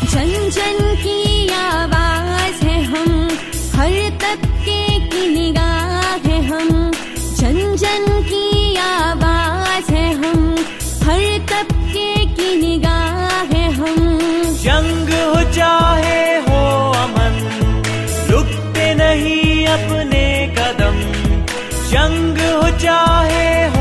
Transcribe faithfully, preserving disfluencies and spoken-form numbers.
जन जन की आवाज है हम, हर तबके की निगाह है हम। जन जन की आवाज है हम, हर तबके की निगाह है हम। जंग हो चाहे हो अमन, रुकते नहीं अपने कदम। जंग हो चाहे